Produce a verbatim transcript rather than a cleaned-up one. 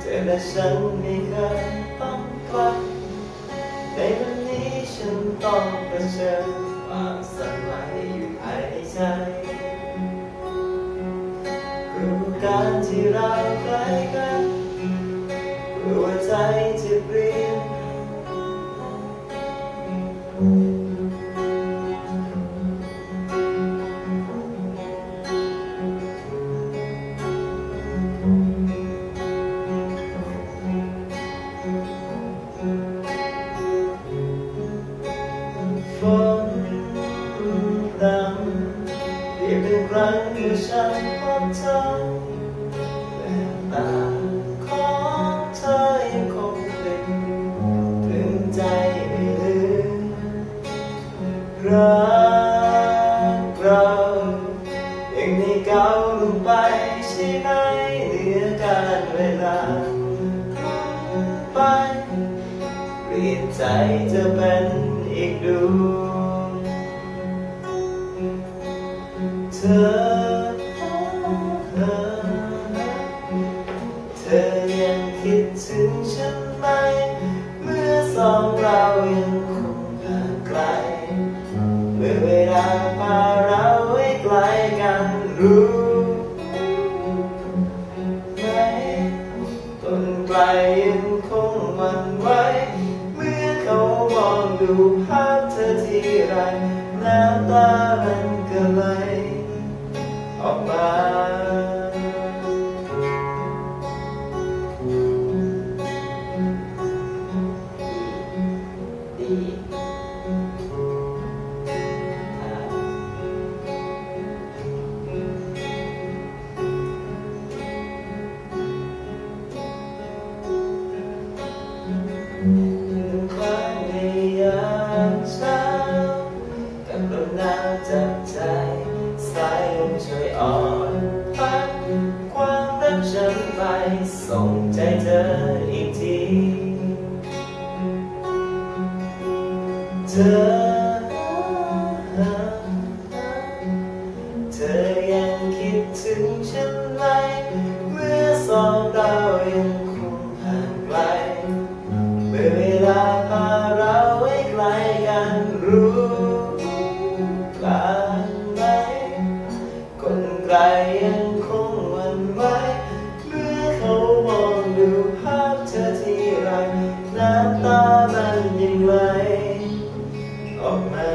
อและฉันไม่เคยต้องกลับในวันนี้ฉันต้องเผชิญความสั่นไหวอยู่ภายในใจรู้การที่เราใกล้กันรู้ว่าใจจะเปลี่ยนฝนดำที่เป็นครั้งเมื่อฉันพบเธอแววตาของเธอยังคงเป็นถึงใจไม่ลืมรักเรายังไม่ก้าวลงไปใช่ไหมเหนือการเวลาไปเปลี่ยนใจจะเป็นอีกดวงเธอเธอเธอยังคิดถึงฉันไหมเมื่อสองเรายังคงห่างไกลเมื่อเวลาพาเราให้ไกลกันรู้ไหมต้นไกลยังคงหวั่นไหวเมื่อเขามองดูภาพเธอทีไรน้ำตามันก็ไหลออกมาดีกับลมหนาวจับใจสายลมช่วยอ่อนพัดความรักฉันไปส่งใจเธออีกทีเธอเธอยังคิดถึงฉันไหมเมื่อสองเรายังคงห่างไกลเมื่อเวลาพาเราให้ไกลกันรู้กลางไหมคนไกลยังคงหวั่นไหวเมื่อเขามองดูภาพเธอทีไรน้ำตามันยังไหลออกมา